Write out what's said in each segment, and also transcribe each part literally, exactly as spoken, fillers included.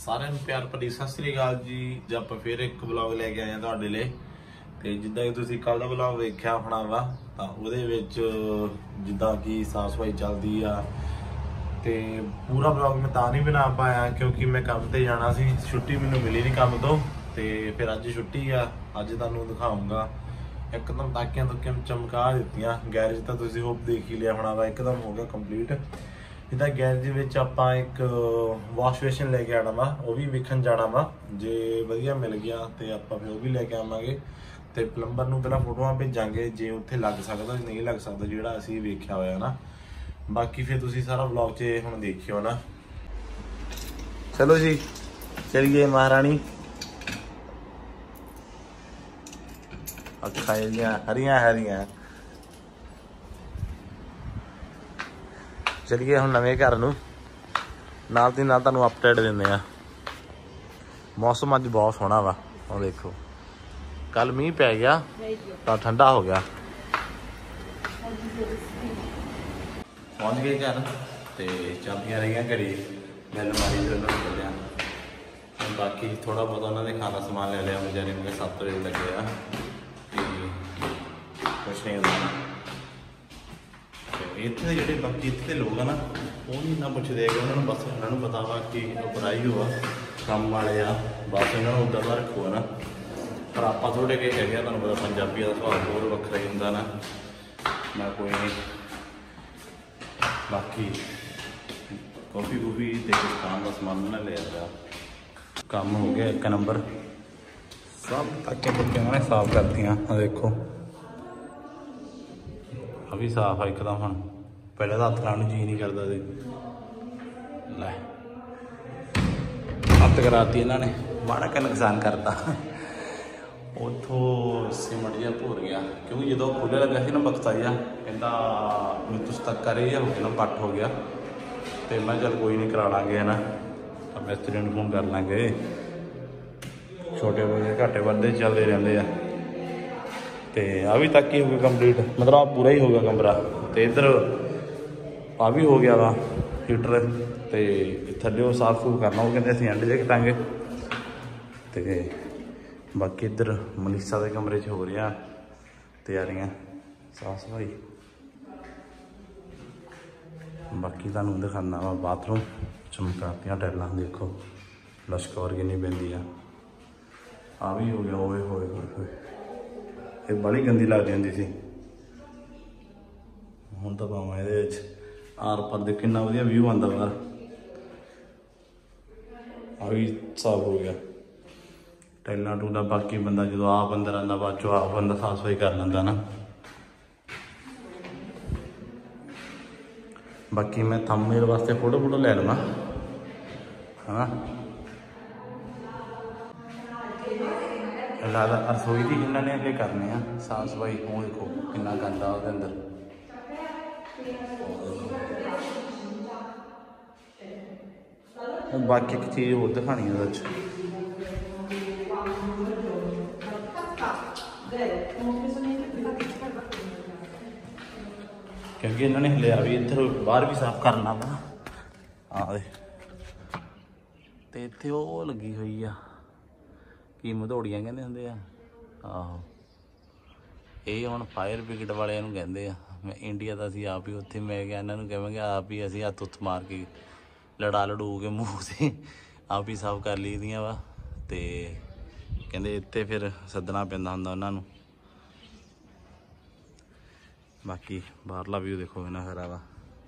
सारे प्यार भरी सत श्री अकाल जी। जो आप फिर एक ब्लॉग लैके आए तुहाडे लई ते जिद्दां कि तुसीं कल दा ब्लॉग वेख्या होना वा तां उहदे विच जिद्दां कि साफ सफाई चलदी आ ते पूरा ब्लॉग मैं तां नहीं बना पाया क्योंकि मैं काम ते जाना सी, छुट्टी मैनूं मिली नहीं काम तो ते फिर अज छुट्टी आ। अज तुहानूं दिखाऊंगा एकदम ताकियां तुकियां चमका दित्तियां। गैरेज तां तुसीं होप देख ही लिया होना वा, एकदम हो गया कंप्लीट। जिदा गैरेज विच आपां एक वॉश बेसिन लेके आना वा, वो भी वेखण जाना वा। जे वधिया मिल गया तो आपां फिर वो भी लेके आवांगे ते प्लंबर नूं पहलां फोटोआं भेजांगे जे उत्थे लग सकदा नहीं लग सकदा जिहड़ा असीं वेख्या होया ना। बाकी फिर तुसीं सारा ब्लॉग च हुण देखियो ना। चलो जी चलिए महारानी। अखां इहदियां हरियां हरियां। चलिए हम नवे घर नूं नाल दी नाल तुहानूं अपडेट दिंदे आ। मौसम अज बहुत सोहना वा, और देखो कल मीह पै गया तो ठंडा हो गया। पहुंच गए घर ते चाबियां रही घड़ी मैं अलमारी से उन्होंने खोलिया। बाकी थोड़ा बहुत उन्होंने खाना समान ले लिया। बेचारे मुझे सत्त बजे लगे आ कुछ नहीं होता। इतने जोड़े बाकी इतने लोग है ना वो नहीं इन्ना पुछते उन्होंने, बस उन्होंने पता वा कि पढ़ाई हुआ काम वाले आ, बस इन्होंने उदा का रखो है ना। पर आप थोड़े के है तुम पता पंजाबी का सुभाव बहुत वक्रा ही होंगे ना। मैं कोई नहीं बाकी कॉफी कूफी तो कुछ काम का समान ना लिया। काम हो गया एक नंबर, सब ताकियां तुकियां उन्होंने साफ कर दियाँ। देखो अभी साफ है एकदम। हम पहले तो हथ लाने जी नहीं करता थे, लै हथ कराती इन्होंने, माड़ा का नुकसान करता। उतों सीमट जहा भुर गया क्योंकि जो खुले लगा ਸੀ ना बख्ता जहा कहता मैं तुस तक कर ही हो गया ना पट हो गया। तो मैं चल कोई नहीं करा लाँगे है ना, मिस्त्री नूं फोन कर लाँगे। छोटे बड़े घाटे वाधे चलते रहते हैं। तो आ भी तक ही हो गया कंप्लीट, मतलब आ पूरा ही हो गया कमरा। तो इधर आ भी हो गया वा हीटर। तो थल्ले साफ सूफ करना वो कहते असीं एंड जे कटांगे। तो बाकी इधर मनीषा के कमरे च हो रही तैयारियां साफ सफाई। बाकी तुहानूं दिखाना वा बाथरूम चमकातियां टाइलां देखो लश्कौर किन्नी पैंदी आ। आ भी हो गया होए होए होए ये बड़ी गंदी लगती होंदी सी। हुण तां भावें इहदे विच आर पर दे किन्ना वधिया व्यू आंदा बाहर। आ भी साफ हो गया टाइलां टूलां। बाकी बंदा जो आप अंदर आंदा बाद चों आप बंदा साफ सफाई कर लैंदा ना। बाकी मैं थंबनेल वास्ते फोटो फोटो लै लवां है ना। लगता रसोई की इन्होंने अगे करने साफ सफाई। वो देखो कितना गंदा वो अंदर। बाकी एक चीज़ होर दिखानी है क्योंकि इन्होंने हलिया भी इधर बाहर भी साफ करना वा। हाँ तो इतने वो लगी हुई आ की मधोड़ियां कहते होंगे आ। आहो ये हम फायर ब्रिगेड वाले कहते हैं। मैं इंडिया का असी आप ही उत्थे मैं क्या इन्होंने कहेंगे आप ही असी हथ उथ मार के लड़ा लड़ू के मूँह से आप ही साफ कर ली दियाँ वा। तो कहते इतने फिर सदना पैंदा हुंदा उन्होंने। बाकी बाहरला व्यू देखो कितना खरा वा।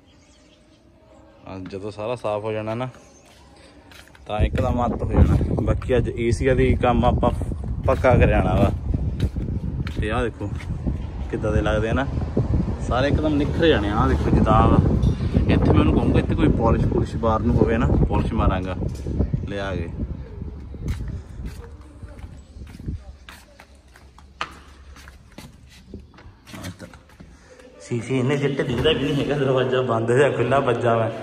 जो सारा साफ हो जाना ना तो एकदम हत्थ हो जाना। बाकी अज एसिया की काम आप पक्का कर जाना वा। तो आ देखो किदा दे लगते हैं ना सारे एकदम निखर जाने। आ देखो जिदा इतने मैं उन्होंने कहूँगा इतने कोई पॉलिश पुलिश बाहर में हो ना पॉलिश मारांगा लिया के। शीशी इन्ने चिट्टे दिखता भी नहीं है, दरवाजा बंद है खुला बजा मैं।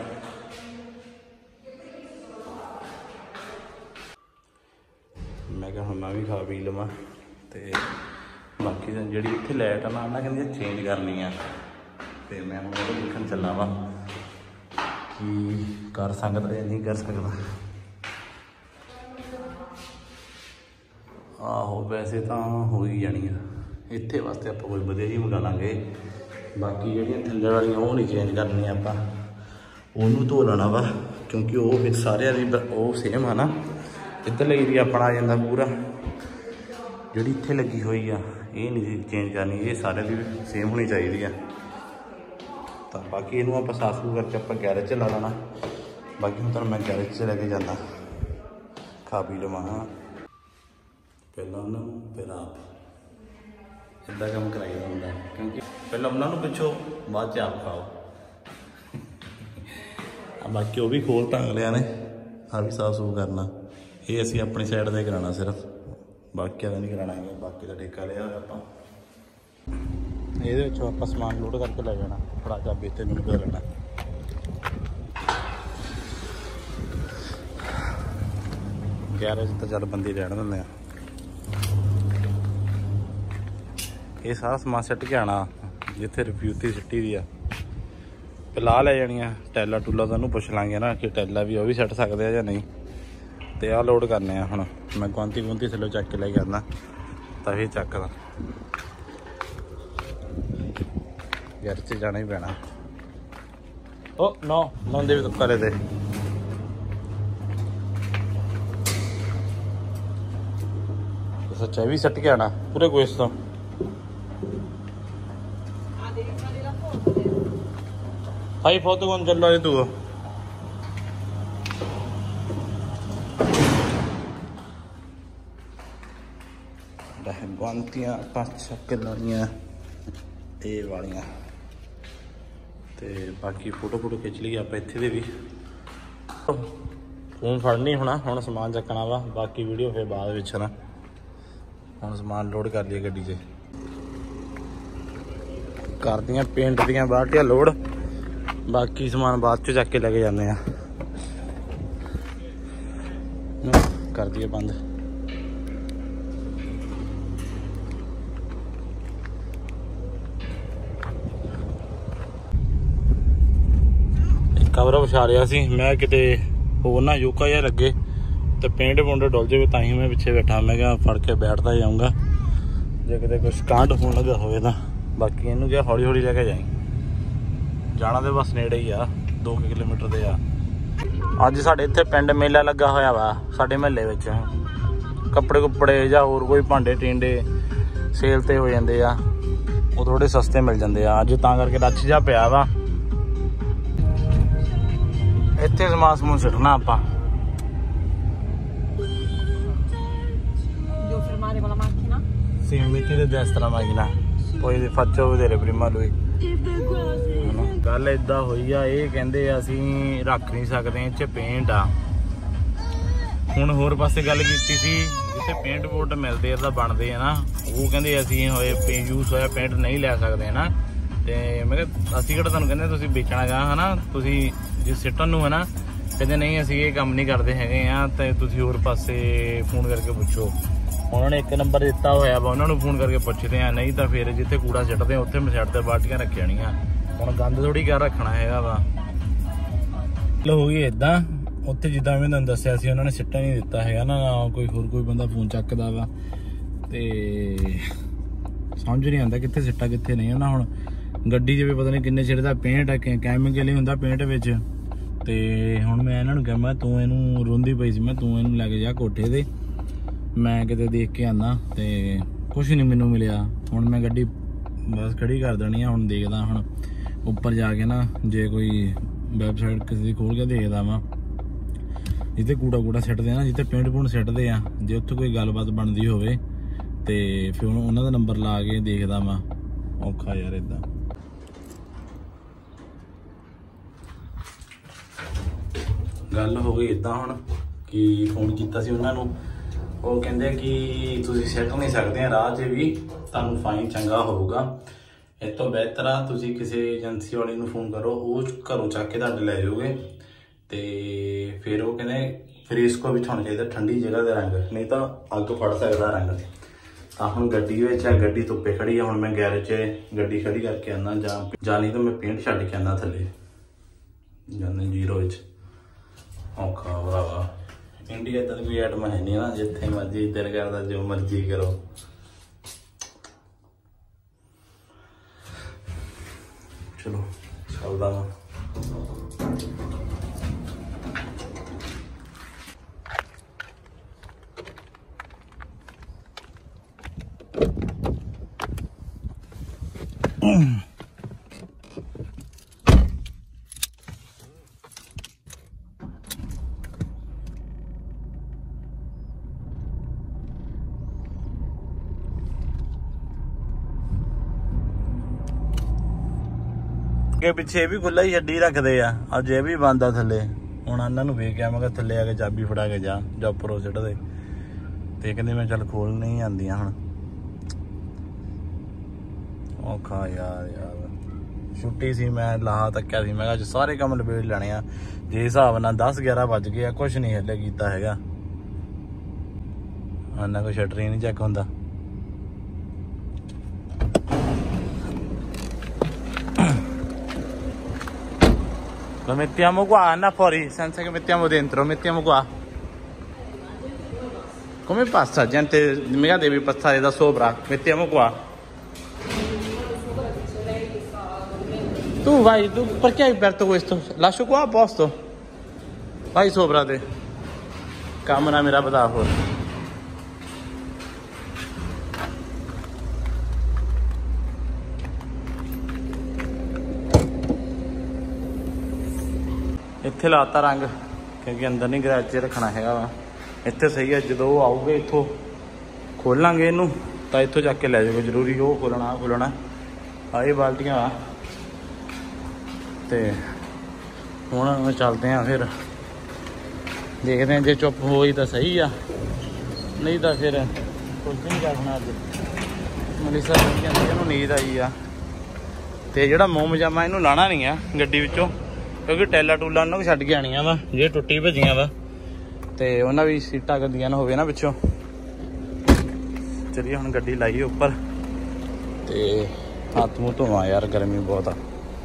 मैं क्या मैं भी खा पी लवां। तो बाकी जी इतने लाइट है ना उन्हें कहते चेंज करनी है। तो मैं हूँ वो देखन चला वा कि कर सकता या नहीं कर सकता। वैसे तो हो ही जानी है। इत्थे वास्ते आप कोई वधिया जी मंगा लांगे। बाकी जिहड़ियां थल्ले वालियां वो नहीं चेंज करनियां, आपां ओनू धो लेना वा, क्योंकि वो फिर सारिਆਂ ਦੀ ਉਹ सेम है ना। इधरले एरिया अपना आ जाता पूरा, जिहड़ी इत्थे लगी हुई आ ये नहीं चेंज करनी, ये सारे दी सेम होनी चाहिए है। तो बाकी इनू आप साफ सूफ करके आप गैरेज च ला लेना। बाकी हूँ तो मैं गैरेज से लैके जाना, खा पी लवा पहला उन्होंने फिर आप इदा काम कराई होंगे, क्योंकि पहले उन्होंने पुछो बाद च आप खाओ। बाकी वो भी खोलता अगलिया ने, आ भी साफ सूफ करना। ये असी अपनी साइड से कराना सिर्फ, बाकी का नहीं कराना है। बाकी का ठेका लिया आप ये आप समान लोड करके ले जाना, फड़ा चाबी इतने मैनू कर लेना। गैरेज तो चल बंदी रहने देंगे। ये सारा समान सट के आना जिथे रिफ्यूती सिटी दी आ, पिला ले जानिया। टैला टूला तो पुछ लाँगे ना कि टैला भी वह भी सट सकते हैं या नहीं। तो आ लोड करने हम, मैं गुआंती गुंती थलो चक के लेके आना, तभी चकदा घर से जाना ही पैना। ओ नो नौंदे भी तुक्का दे सच्चा भी सट के आना पूरे गोश्त तो। हाई फोटो कौन चल रहा है तू? गुआंतियां पाँच छक्के लानियां ये वालियां, ते बाकी फोटो फोटो खिंच ली आप इत्थे दे भी। फोन फड़नी होना, हुण समान चकना वा, बाकी वीडियो फिर बाद विच ना। हुण समान लोड कर लिया गड्डी 'च, कर दियां पेंट दियां बाल्टियां लोड, बाकी समान बाद चो चक के लेके जाने आ। कर दिए बंद। कवर विछा रहा सी मैं, किते होर ना योका जिहा लगे तो पेंट पुंट डुल जाए, तां ही मैं पिछे बैठा। मैं क्या फड़ के बैठता जाऊँगा जे किते कुछ कांड होने लगा होवे तां। बाकी इनू क्या हौली हौली लैके जाई, जाना तो बस नेड़े ही आ, दो किलोमीटर दे आ। अज साडे इत्थे पिंड मेला लगा होया वा, साडे महल्ले विच कपड़े कुपड़े जां होर कोई भांडे टिंडे सेल ते हो जांदे आ, वो थोड़े सस्ते मिल जांदे आ। अज तां करके रश जा पिया वा। इत्थे समान समून सिटना आपां। सीमिति दे दस तरह मांगना, कोई फच्चो बथेरे प्रीमा लुई। गल इदा हुई आ, ये कहंदे असीं रख नहीं सकते इस पेंट आ। हुण होर पासे गल कीती सी जिथे पेंट पोट मिलते तां बनदे आ ना, वो कहंदे असीं होए यूज होया पेंट नहीं लै सकते है ना। ते मैं कहा असीं किहड़ा तुहानूं कहंदे तुसीं बेचना गा है ना, तुसीं जिस सिटन नूं है ना कहते नहीं असीं ये काम नहीं करते हैगे आ, ते तुसीं होर पासे फोन करके पुछो। उन्होंने एक नंबर दिता होया वा, उन्होंने फोन करके पुछते हैं, नहीं तो फिर जिथे कूड़ा सिटते उत्थे मैं सैड बाल्टियां रखी जानियां। हुण गंद थोड़ी क्या रखना है वा। चलो हो गई इदा, उत्थे जिद्दां मैं तुहानूं दस्सिया सी उन्होंने सिट्टा नहीं दिता है ना, कोई होर कोई बंदा फोन चकदा वा, ते समझ नहीं आंदा कित्थे सिट्टा कित्थे नहीं। ना हुण गड्डी 'च भी पता नहीं किन्ने चिर दा पेंट है, कैमिकल ही हुंदा पेंट विच। ते हुण मैं इन्हां नूं कहा मैं तूं इहनूं रोंदी पई सी, मैं तूं इहनूं लैके जा कोठे ते, मैं किते देख के आना, ते कुछ नहीं मैनूं मिलिया। हुण मैं गड्डी बस खड़ी कर देनी है। हुण देखदा हुण उपर जाके ना जे कोई वैबसाइट किसी दी खोल के देखदा वा जिथे कूड़ा कूड़ा सिटदे ना, जिथे पेंट पूंट सिटदे आ, जे उत्थे कोई गलबात बनदी होवे ते फिर उन्हां दा नंबर ला के देखदा वा। औखा यार इदां। गल हो गई इदा हुण कि फोन किया सी उन्हां नूं, वो कहंदे कि तुसीं सिट नहीं सकते राह 'च भी, तुहानूं फाइन चंगा होऊगा। इस तो बेहतर आ तुसीं किसी एजेंसी वाले नूं फोन करो, वो घरों चक के तुहाडे लै जाओगे। तो फिर वो कहने फ्रीज को भी होना चाहिए ठंडी जगह का रंग, नहीं तो अग फड़ सकता रंग। तो हम गड्डी गड्डी धुप्पे खड़ी है, हम मैं गैरेज गड्डी खड़ी करके आना, जा नहीं तो मैं पेंट छड्ड के आना थले जाने जीरो औखा भरावा। इंडिया इधर कोई आइटम है नहीं ना, जिथे मर्जी दिल करता जो मर्जी करो। चलो चलदा वा। ਅੱਗੇ ਪਿੱਛੇ ਵੀ ਖੁੱਲਾ ਹੀ ਛੱਡੀ ਰੱਖਦੇ ਆ, ਅੱਜ ਇਹ ਵੀ ਬੰਦ ਆ ਥੱਲੇ। ਹੁਣ ਇਹਨਾਂ ਨੂੰ ਵੇਖ ਗਿਆ, ਮੈਂ ਕਿਹਾ ਥੱਲੇ ਆ ਕੇ ਚਾਬੀ ਫੜਾ ਕੇ ਜਾ ਜਾਂ ਉੱਪਰੋਂ ਸਿੱਟ ਦੇ, ਤੇ ਕਹਿੰਦੇ ਮੈਂ ਚੱਲ ਖੋਲ ਨਹੀਂ ਆਉਂਦੀਆਂ ਹੁਣ। ਔਖਾ ਯਾਰ ਯਾਰ ਛੁੱਟੀ ਸੀ, ਮੈਂ ਲਾਹਾ ਤੱਕਿਆ ਸੀ, ਮੈਂ ਕਿਹਾ ਅੱਜ ਸਾਰੇ ਕੰਮ ਲਪੇਟ ਲੈਣੇ ਆ। ਜੇ ਹਿਸਾਬ ਨਾਲ ਦਸ ਗਿਆਰਾਂ ਵੱਜ ਗਏ ਆ, ਕੁਛ ਨਹੀਂ ਹਲੇ ਕੀਤਾ ਹੈਗਾ। ਇਹਨਾਂ ਕੋਈ ਸ਼ਟਰ ਹੀ ਨਹੀਂ ਚੈੱਕ ਹੁੰਦਾ। Lo mettiamo qua, Anna, fuori, senza che mettiamo dentro, mettiamo qua. Come passa? Gente, mica devi passare da sopra, mettiamo qua. Tu vai, tu perché hai aperto questo? Lascio qua a posto. Vai sopra te. Camera mera bata fuori. ਇੱਥੇ ਲਾਤਾ ਰੰਗ, ਕਿਉਂਕਿ ਅੰਦਰ ਨਹੀਂ garage 'ਚ ਰੱਖਣਾ ਹੈਗਾ ਵਾ। ਇੱਥੇ ਸਹੀ ਹੈ, ਜਦੋਂ ਉਹ ਆਊਗੇ ਇੱਥੋਂ ਖੋਲਾਂਗੇ ਇਹਨੂੰ ਤਾਂ ਇੱਥੋਂ ਚੱਕ ਕੇ ਲੈ ਜਾਓਗੇ ਜ਼ਰੂਰੀ। ਉਹ ਖੋਲਣਾ ਖੋਲਣਾ ਆ ਇਹ ਬਾਲਟੀਆਂ ਆ। ਤੇ ਹੁਣ ਚੱਲਦੇ ਆ, ਫਿਰ ਦੇਖਦੇ ਹਾਂ। ਜੇ ਚੁੱਪ ਹੋਈ ਤਾਂ ਸਹੀ ਆ, ਨਹੀਂ ਤਾਂ ਫਿਰ ਕੁਝ ਨਹੀਂ ਕਰਨਾ। ਅੱਜ ਮਲੀਸਾ ਕਹਿੰਦੀ ਇਹਨੂੰ ਨੀਂਦ ਆਈ ਆ, ਤੇ ਜਿਹੜਾ ਮੋਮ ਜਾਮਾ ਇਹਨੂੰ ਲਾਣਾ ਨਹੀਂ ਆ ਗੱਡੀ ਵਿੱਚੋਂ, ਕਿਉਂਕਿ ਟੈਲਾ ਟੂਲਾ ਉਹਨਾਂ ਨੂੰ ਛੱਡ ਕੇ ਆਣੀਆਂ ਵਾ, ਜੇ ਟੁੱਟੀ ਭੱਜੀਆਂ ਵਾ, ਤੇ ਉਹਨਾਂ ਵੀ ਸੀਟਾਂ ਗੰਦੀਆਂ ਨਾ ਹੋਵੇ ਨਾ ਪਿੱਛੋਂ। ਚਲੀਏ ਹੁਣ ਗੱਡੀ ਲਾਈਏ ਉੱਪਰ, ਤੇ ਹੱਥ ਮੂੰਹ ਧੋਵਾਂ ਯਾਰ, ਗਰਮੀ ਬਹੁਤ ਆ।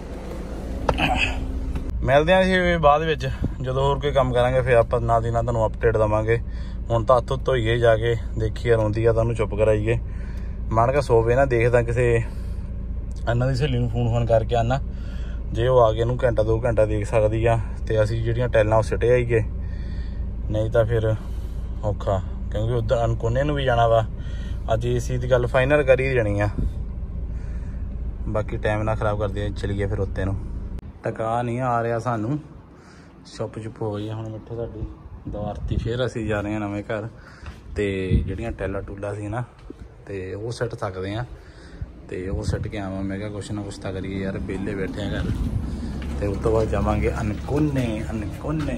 ਮਿਲਦੇ ਹਾਂ ਜੀ ਬਾਅਦ ਵਿੱਚ, ਜਦੋਂ ਹੋਰ ਕੋਈ ਕੰਮ ਕਰਾਂਗੇ ਫਿਰ ਆਪਾਂ ਨਾਲ ਦੀ ਨਾਲ ਤੁਹਾਨੂੰ ਅਪਡੇਟ ਦੇਵਾਂਗੇ। ਹੁਣ ਤਾਂ ਹੱਥ ਧੋਈਏ ਜਾ ਕੇ, ਦੇਖੀਏ ਰੋਂਦੀ ਆ ਤਾਂ ਉਹਨੂੰ ਚੁੱਪ ਕਰਾਈਏ। ਮਾਣ ਕੇ ਸੋਵੇ ਨਾ, ਦੇਖਦਾ ਕਿਸੇ ਇਹਨਾਂ ਦੀ ਸਹੇਲੀ ਨੂੰ ਫੋਨ ਫੋਨ ਕਰਕੇ ਆਉਣਾ, ਜੇ ਉਹ ਆ ਕੇ ਇਹਨੂੰ ਘੰਟਾ ਦੋ ਘੰਟਾ ਦੇਖ ਸਕਦੀ ਆ, ਤੇ ਅਸੀਂ ਜਿਹੜੀਆਂ ਟੈਲਾਂ ਉਹ ਸਿੱਟੇ ਆਈਏ। ਨਹੀਂ ਤਾਂ ਫਿਰ ਔਖਾ, ਕਿਉਂਕਿ ਉੱਧਰ ਅਨਕੋਨੇ ਨੂੰ ਵੀ ਜਾਣਾ ਵਾ। ਅੱਜ ਏ ਸੀ ਦੀ ਗੱਲ ਫਾਈਨਲ ਕਰੀ ਜਾਣੀ ਆ, ਬਾਕੀ ਟਾਈਮ ਨਾ ਖਰਾਬ ਕਰਦੇ। ਚਲੀਏ ਫਿਰ ਉੱਤੇ ਨੂੰ। ਟਕਾ ਨਹੀਂ ਆ ਰਿਹਾ ਸਾਨੂੰ, ਚੁੱਪ ਚੁੱਪ ਹੋ ਗਈ ਹੁਣ ਮਿੱਠੇ ਸਾਡੀ ਦੁਆਰਤੀ। ਫਿਰ ਅਸੀਂ ਜਾ ਰਹੇ ਹਾਂ ਨਵੇਂ ਘਰ, ਤੇ ਜਿਹੜੀਆਂ ਟੈਲਾ ਟੂਲਾ ਸੀ ਨਾ, ਤੇ ਉਹ ਸਿੱਟ ਸਕਦੇ ਹਾਂ, ਤੇ ਉਹ ਸਿੱਟ ਕੇ ਆਵਾਂ। ਮੈਂ ਕਿਹਾ ਕੁਛ ਨਾ ਕੁਛ ਤਾਂ ਕਰੀਏ ਯਾਰ, ਵਿਹਲੇ ਬੈਠੇ ਆ ਘਰ। ਤੇ ਉਸ ਤੋਂ ਬਾਅਦ ਜਾਵਾਂਗੇ ਅਨਕੋਨੇ। ਅਨਕੋਨੇ